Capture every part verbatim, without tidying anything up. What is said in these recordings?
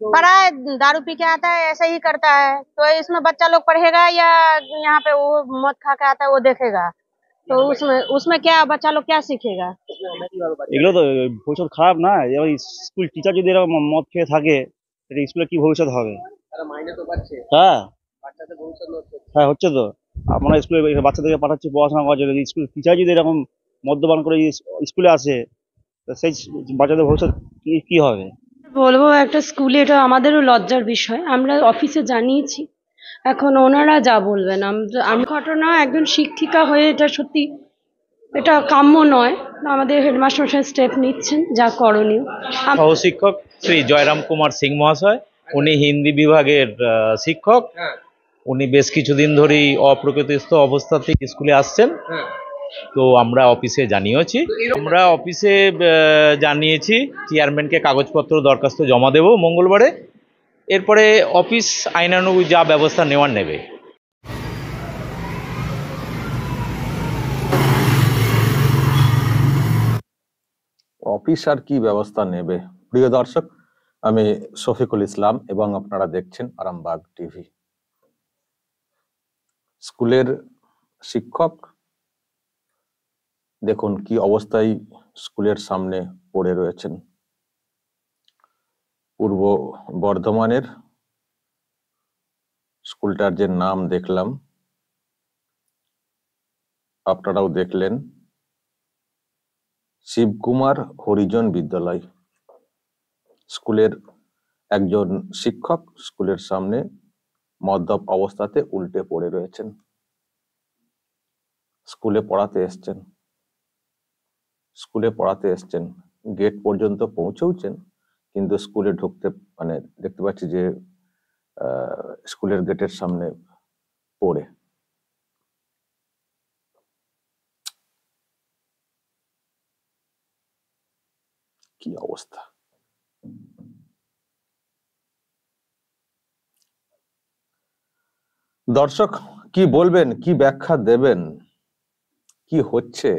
पढ़ा है, दारू पी के आता है, ऐसा ही करता है। तो इसमें बच्चा लोग पढ़ेगा या यहाँ पे वो मद खा के आता है वो देखेगा? तो उसमें उसमें क्या बच्चा लोग क्या सीखेगा? এগুলো তো ভবিষ্যৎ খারাপ না। এবার স্কুল টিচার যদি এরকম মদ খেয়ে থাকে, এটা স্কুলে কি ভবিষ্যৎ হবে? হ্যাঁ, হ্যাঁ হচ্ছে তো। আমরা স্কুলে বাচ্চাদেরকে পাঠাচ্ছি পড়াশোনা করার জন্য, স্কুল টিচার যদি এরকম মদ্যপান করে যদি স্কুলে আসে, তো সেই বাচ্চাদের ভবিষ্যৎ কি কি হবে? বলবো একটা স্কুলে, এটা আমাদেরও লজ্জার বিষয়। আমরা অফিসে জানিয়েছি, এখন ওনারা যা বলবেন। আম- আমি ঘটনা একজন শিক্ষিকা হয়ে এটা সত্যি এটা কাম্য নয়। আমাদের হেডমাস্টার মশাই স্টেপ নিচ্ছেন, যা করণীয়। আম- সহশিক্ষক শ্রী জয়রাম কুমার সিং মহাশয়, উনি হিন্দি বিভাগের আহ, শিক্ষক। উনি বেশ কিছুদিন ধরেই অপ্রকৃতিস্থ অবস্থাতে স্কুলে আসছেন। তো আমরা অফিসে জানিয়েছি, আমরা অফিসে আহ, জানিয়েছি চেয়ারম্যানকে কাগজপত্র দরখাস্ত জমা দেব মঙ্গলবারে। এরপরে অফিস আইনানুগ যা ব্যবস্থা নেওয়ার নেবে। অফিস আর কি ব্যবস্থা নেবে? প্রিয় দর্শক, আমি শফিকুল ইসলাম এবং আপনারা দেখছেন আরামবাগ টিভি। স্কুলের শিক্ষক দেখুন কি অবস্থায় স্কুলের সামনে পড়ে রয়েছেন। পূর্ব বর্ধমানের স্কুলটার যে নাম দেখলাম, আপনারাও দেখলেন, শিবকুমার হরিজন বিদ্যালয়। স্কুলের একজন শিক্ষক স্কুলের সামনে মদ্যপ অবস্থাতে উল্টে পড়ে রয়েছেন। স্কুলে পড়াতে এসছেন, স্কুলে পড়াতে এসছেন, গেট পর্যন্ত পৌঁছেওছেন, কিন্তু স্কুলে ঢুকতে মানে দেখতে পাচ্ছি যে আহ স্কুলের গেটের সামনে পড়ে। কি অবস্থা! দর্শক কি বলবেন, কি ব্যাখ্যা দেবেন, কি হচ্ছে?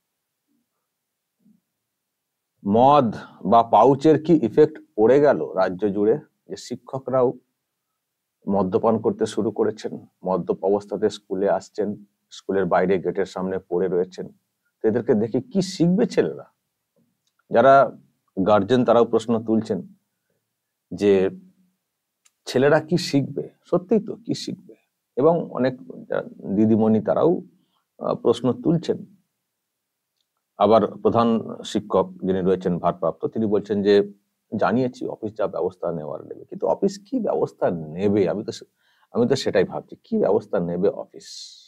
মদ বা পাউচের কি ইফেক্ট পড়ে গেল রাজ্য জুড়ে, যে শিক্ষকরাও মদ্যপান করতে শুরু করেছেন, মদ্যপ অবস্থাতে স্কুলে আসছেন, স্কুলের বাইরে গেটের সামনে পড়ে রয়েছেন? তো এদেরকে দেখে কি শিখবে ছেলেরা? যারা গার্জেন তারাও প্রশ্ন তুলছেন যে ছেলেরা কি শিখবে, সত্যিই তো কি শিখবে। এবং অনেক দিদিমণি তারাও প্রশ্ন তুলছেন। আবার প্রধান শিক্ষক যিনি রয়েছেন ভারপ্রাপ্ত, তিনি বলছেন যে জানিয়েছি, অফিস যা ব্যবস্থা নেওয়ার নেবে। কিন্তু অফিস কি ব্যবস্থা নেবে? আমি তো আমি তো সেটাই ভাবছি, কি ব্যবস্থা নেবে অফিস?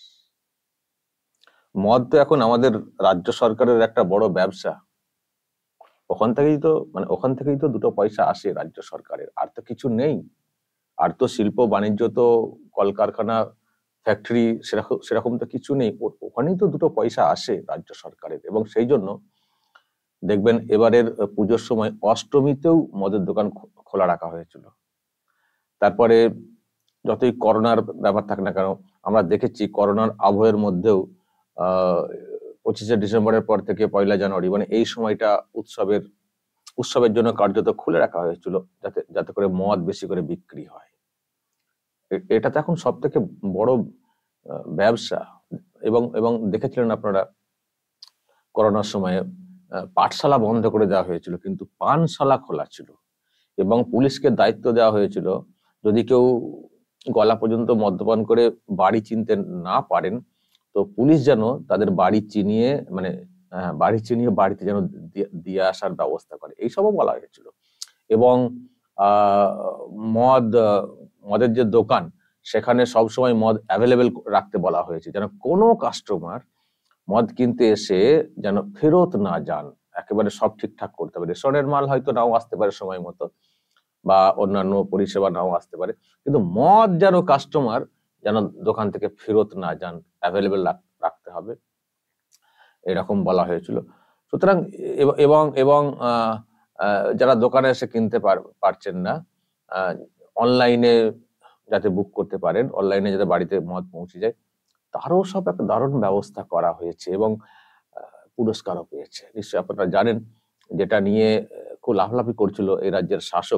মদ তো এখন আমাদের রাজ্য সরকারের একটা বড় ব্যবসা। ওখান থেকেই তো মানে ওখান থেকেই তো দুটো পয়সা আসে রাজ্য সরকারের, আর তো কিছু নেই। আর তো শিল্প বাণিজ্য, তো কলকারখানা, ফ্যাক্টরি সেরকম সেরকম তো কিছু নেই। ওখানেই তো দুটো পয়সা আসে রাজ্য সরকারের। এবং সেই জন্য দেখবেন এবারের পুজোর সময় অষ্টমীতেও মদের দোকান খোলা রাখা হয়েছিল। তারপরে যতই করোনার ব্যাপার থাক না কেন, আমরা দেখেছি করোনার আবহের মধ্যেও আহ পঁচিশে ডিসেম্বরের পর থেকে পয়লা জানুয়ারি মানে এই সময়টা উৎসবের উৎসবের জন্য কার্যত খুলে রাখা হয়েছিল, যাতে যাতে করে মদ বেশি করে বিক্রি হয়। এটা তো এখন সব থেকে বড় ব্যবসা। এবং এবং দেখেছিলেন আপনারা করোনার সময়ে পাঠশালা বন্ধ করে দেওয়া হয়েছিল, কিন্তু পানশালা খোলা ছিল। এবং পুলিশকে দায়িত্ব দেওয়া হয়েছিল, যদি কেউ গলা পর্যন্ত মদ্যপান করে বাড়ি চিনতে না পারেন, তো পুলিশ যেন তাদের বাড়ি চিনিয়ে মানে বাড়ি চিনিয়ে বাড়িতে যেন দিয়ে আসার ব্যবস্থা করে, এইসবও বলা হয়েছিল। এবং আহ মদ মদের যে দোকান, সেখানে সবসময় মদ অ্যাভেলেবেল রাখতে বলা হয়েছে, যেন কোনো কাস্টমার মদ কিনতে এসে যেন ফেরত না যান। একেবারে সব ঠিকঠাক করতে হবে। রেশনের মাল হয়তো নাও আসতে পারে সময় মতো, বা অন্যান্য পরিষেবা নাও আসতে পারে, কিন্তু মদ যেন কাস্টমার যেন দোকান থেকে ফেরত না যান, অ্যাভেলেবেল রাখতে হবে, এরকম বলা হয়েছিল। সুতরাং এবং এবং আহ যারা দোকানে এসে কিনতে পারছেন না, অনলাইনে যাতে বুক করতে পারেন, অনলাইনে যাতে বাড়িতে মদ পৌঁছে যায়, তারও সব একটা দারুণ ব্যবস্থা করা হয়েছে এবং পুরস্কারও পেয়েছে। নিশ্চয়ই আপনারা জানেন, যেটা নিয়ে খুব লাফালাফি করছিল এই রাজ্যের শাসক,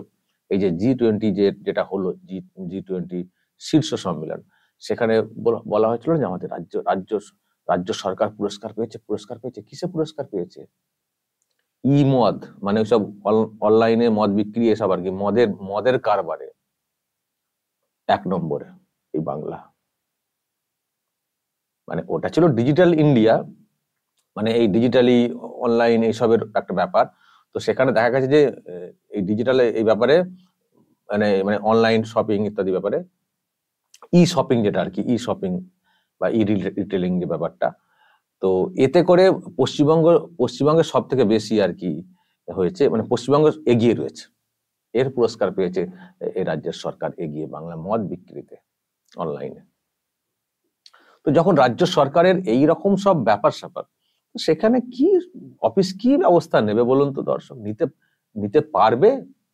এই যে জি টোয়েন্টি যে যেটা হলো জি জি টোয়েন্টি শীর্ষ সম্মেলন, সেখানে বলা হয়েছিল যে আমাদের রাজ্য রাজ্য রাজ্য সরকার পুরস্কার পেয়েছে। পুরস্কার পেয়েছে কিসে পুরস্কার পেয়েছে? ই মদ, মানে ওইসব অনলাইনে মদ বিক্রি, এসব আর কি, মদের মদের কারবারে এক নম্বরে এই বাংলা। মানে ওটা ছিল ডিজিটাল ইন্ডিয়া, মানে এই ডিজিটালি অনলাইন এইসবের একটা ব্যাপার। তো সেখানে দেখা গেছে যে এই ডিজিটাল এই ব্যাপারে মানে মানে অনলাইন শপিং ইত্যাদি ব্যাপারে ই শপিং যেটা আর কি, ই শপিং বা ই রিটেলিং যে ব্যাপারটা, তো এতে করে পশ্চিমবঙ্গ পশ্চিমবঙ্গের সব থেকে বেশি আর কি হয়েছে, মানে পশ্চিমবঙ্গ এগিয়ে রয়েছে। এর পুরস্কার পেয়েছে এই রাজ্যের সরকার, এগিয়ে বাংলা মদ বিক্রিতে অনলাইনে। তো যখন রাজ্য সরকারের এই রকম সব ব্যাপার স্যাপার, সেখানে কি অফিস কি ব্যবস্থা নেবে বলুন তো দর্শক? নিতে নিতে পারবে?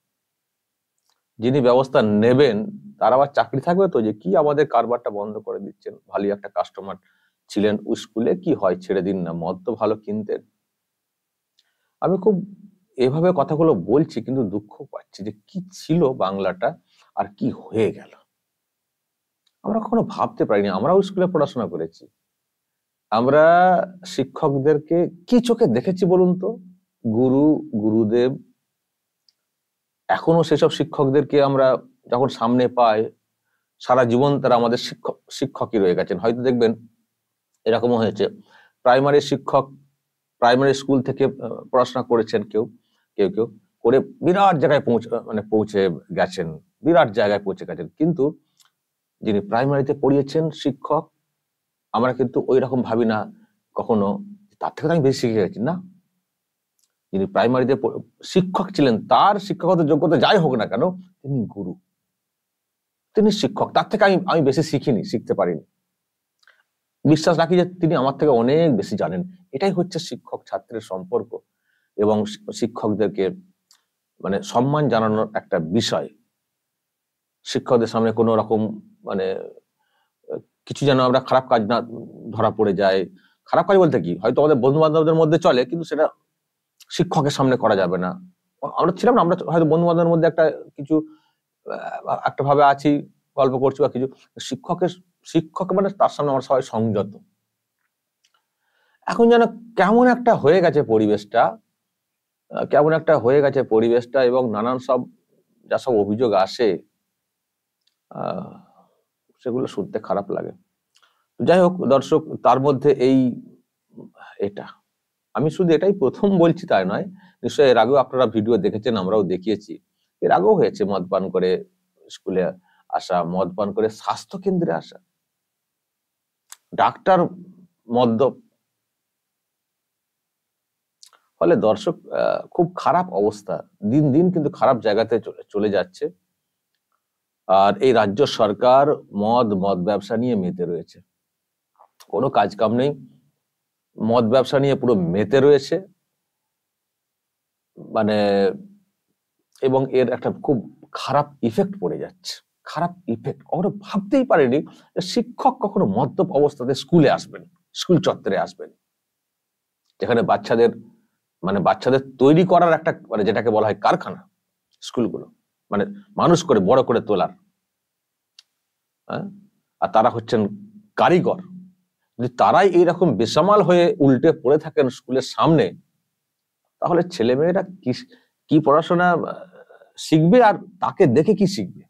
যিনি ব্যবস্থা নেবেন তার আবার চাকরি থাকবে তো, যে কি আমাদের কারবারটা বন্ধ করে দিচ্ছেন, ভালো একটা কাস্টমার ছিলেন স্কুলে, কি হয় ছেড়ে দিন না, মদ তো ভালো কিনতেন। আমি খুব এভাবে কথাগুলো বলছি কিন্তু দুঃখ পাচ্ছি যে কি ছিল বাংলাটা আর কি হয়ে গেল। আমরা কখনো ভাবতে পারিনি। আমরাও স্কুলে পড়াশোনা করেছি, আমরা শিক্ষকদেরকে কি চোখে দেখেছি বলুন তো? গুরু গুরুদেব। এখনো সেসব শিক্ষকদেরকে আমরা যখন সামনে পাই, সারা জীবন তারা আমাদের শিক্ষক শিক্ষকই রয়ে গেছেন। হয়তো দেখবেন এরকমও হয়েছে, প্রাইমারি শিক্ষক প্রাইমারি স্কুল থেকে পড়াশোনা করেছেন কেউ কেউ কেউ করে বিরাট জায়গায় পৌঁছে মানে পৌঁছে গেছেন, বিরাট জায়গায় পৌঁছে গেছেন, কিন্তু যিনি প্রাইমারিতে পড়িয়েছেন শিক্ষক, আমরা কিন্তু ওই রকম ভাবি না কখনো তার থেকে আমি বেশি শিখে গেছি। না, যিনি প্রাইমারিতে শিক্ষক ছিলেন তার শিক্ষকতার যোগ্যতা যাই হোক না কেন, তিনি গুরু, তিনি শিক্ষক, তার থেকে আমি আমি বেশি শিখিনি, শিখতে পারিনি। বিশ্বাস রাখি যে তিনি আমার থেকে অনেক বেশি জানেন। এটাই হচ্ছে শিক্ষক ছাত্রের সম্পর্ক এবং শিক্ষকদেরকে মানে সম্মান জানানোর একটা বিষয়। শিক্ষকদের সামনে কোনো রকম মানে কিছু যেন আমরা খারাপ কাজ না ধরা পড়ে যায়। খারাপ কাজ বলতে কি, হয়তো আমাদের বন্ধু বান্ধবদের মধ্যে চলে, কিন্তু সেটা শিক্ষকের সামনে করা যাবে না। আমরা ছিলাম না, আমরা হয়তো বন্ধু বান্ধবের মধ্যে একটা কিছু একটা ভাবে আছি, গল্প করছি বা কিছু, শিক্ষকের শিক্ষক মানে তার সামনে আমরা সবাই সংযত। এখন যেন কেমন একটা হয়ে গেছে পরিবেশটা, কেমন একটা হয়ে গেছে পরিবেশটা এবং নানান সব যা সব অভিযোগ আসে আহ সেগুলো শুনতে খারাপ লাগে। যাই হোক দর্শক, তার মধ্যে এই এটা আমি শুধু এটাই প্রথম বলছি তাই নয়, নিশ্চয়ই এর আগেও আপনারা ভিডিও দেখেছেন, আমরাও দেখিয়েছি, এর আগেও হয়েছে মদ পান করে স্কুলে আসা, মদ পান করে স্বাস্থ্য কেন্দ্রে আসা, ডাক্তার মদ্যপ। ফলে দর্শক খুব খারাপ অবস্থা, দিন দিন কিন্তু খারাপ জায়গাতে চলে যাচ্ছে। আর এই রাজ্য সরকার মদ মদ ব্যবসা নিয়ে মেতে রয়েছে, কোনো কাজ কাম নেই, মদ ব্যবসা নিয়ে পুরো মেতে রয়েছে। মানে এবং এর একটা খুব খারাপ ইফেক্ট পড়ে যাচ্ছে, খারাপ ইফেক্ট। কখনো ভাবতেই পারেনি শিক্ষক কখনো মদ্যপ অবস্থাতে স্কুলে আসবেন, স্কুল চত্বরে আসবেন, যেখানে বাচ্চাদের মানে বাচ্চাদের তৈরি করার একটা মানে যেটাকে বলা হয় কারখানা, স্কুলগুলো মানে মানুষ করে বড় করে তোলার, হ্যাঁ, আর তারা হচ্ছেন কারিগর। যদি তারাই এইরকম বেসামাল হয়ে উল্টে পড়ে থাকেন স্কুলের সামনে, তাহলে ছেলেমেয়েরা কি কি পড়াশোনা শিখবে আর তাকে দেখে কি শিখবে?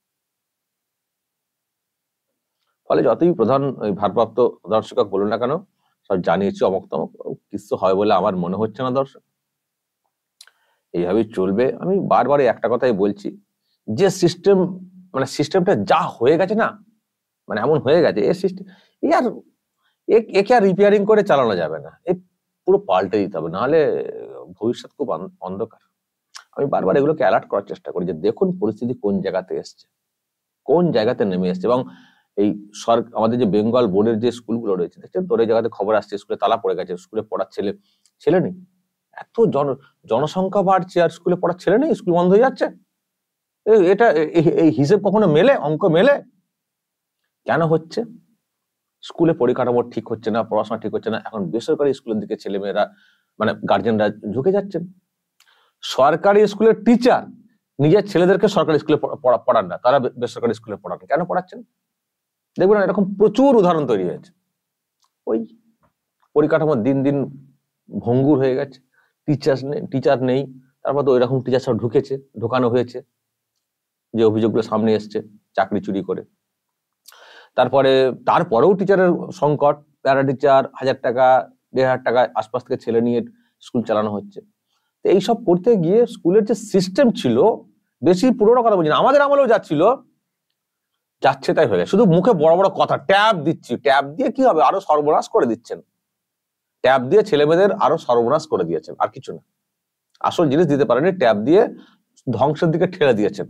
ফলে যতই প্রধান ভারপ্রাপ্ত প্রধান শিক্ষক বলুন না কেন, সব জানিয়েছি অমক তমক, কিছু হয় বলে আমার মনে হচ্ছে না দর্শক। এইভাবেই চলবে। আমি বারবার একটা কথাই বলছি, যে সিস্টেম মানে সিস্টেমটা যা হয়ে গেছে না, মানে এমন হয়ে গেছে এ সিস্টেম এ আর একে আর রিপেয়ারিং করে চালানো যাবে না, এ পুরো পাল্টে দিতে হবে, নাহলে ভবিষ্যৎ খুব অন্ধকার। আমি বারবার এগুলোকে অ্যালার্ট করার চেষ্টা করি যে দেখুন পরিস্থিতি কোন জায়গাতে এসছে, কোন জায়গাতে নেমে এসছে। এবং এই সরকার আমাদের যে বেঙ্গল বোর্ডের যে স্কুলগুলো রয়েছে, দেখছেন তোর এই জায়গাতে খবর আসছে স্কুলে তালা পড়ে গেছে, স্কুলে পড়ার ছেলে ছেলে নেই, এত জন জনসংখ্যা বাড়ছে আর স্কুলে পড়ার ছেলে নেই, স্কুল বন্ধ হয়ে যাচ্ছে। এটা এই হিসেব কখনো মেলে, অঙ্ক মেলে? কেন হচ্ছে? স্কুলে পরিকাঠামো ঠিক হচ্ছে না, পড়াশোনা ঠিক হচ্ছে না, এখন বেসরকারি স্কুলের দিকে ছেলেমেয়েরা মানে গার্জেনরা ঝুঁকে যাচ্ছেন। সরকারি স্কুলের টিচার নিজের ছেলেদেরকে সরকারি স্কুলে পড়া- পড়ান না, তারা বে- বেসরকারি স্কুলে পড়ান। কেন পড়াচ্ছেন? দেখবেন এরকম প্রচুর উদাহরণ তৈরি হয়েছে। ওই পরিকাঠামো দিন দিন ভঙ্গুর হয়ে গেছে, টিচার নেই টিচার নেই তারপর তো ওইরকম টিচার সব ঢুকেছে, ঢোকানো হয়েছে, যে অভিযোগগুলো সামনে এসছে চাকরি চুরি করে। তারপরে তারপরেও টিচারের সংকট, প্যারা টিচার হাজার টাকা দেড় হাজার টাকা আশপাশ থেকে ছেলে নিয়ে স্কুল চালানো হচ্ছে। তো এইসব করতে গিয়ে স্কুলের যে সিস্টেম ছিল, বেশি পুরোনো কথা বলছি না, আমাদের আমলেও যাচ্ছিল, যাচ্ছে তাই হয়ে গেছে। শুধু মুখে বড় বড় কথা, ট্যাব দিচ্ছি, ট্যাব দিয়ে কি হবে, আরো সর্বনাশ করে দিচ্ছেন। ট্যাব দিয়ে ছেলে মেয়েদের আরো সর্বনাশ করে দিয়েছেন, আর কিছু না। আসল জিনিস দিতে পারেনি, ট্যাব দিয়ে ধ্বংসের দিকে ঠেলে দিয়েছেন।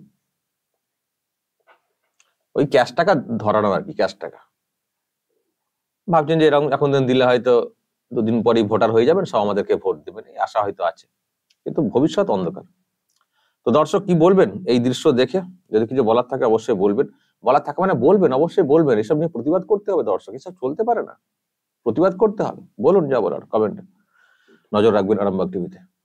ওই ক্যাশ টাকা ধরানো আর কি, ক্যাশ টাকা। ভাবছেন যে এরকম এখন দিন দিলে হয়তো দুদিন পরেই ভোটার হয়ে যাবেন, সব আমাদেরকে ভোট দেবেন, এই আশা হয়তো আছে, কিন্তু ভবিষ্যৎ অন্ধকার। তো দর্শক কি বলবেন এই দৃশ্য দেখে? যদি কিছু বলার থাকে অবশ্যই বলবেন, বলার থাকে মানে বলবেন, অবশ্যই বলবেন। এসব নিয়ে প্রতিবাদ করতে হবে দর্শক, এসব চলতে পারে না, প্রতিবাদ করতে হবে। বলুন যা বলার কমেন্টে। নজর রাখবেন আরামবাগ টিভিতে।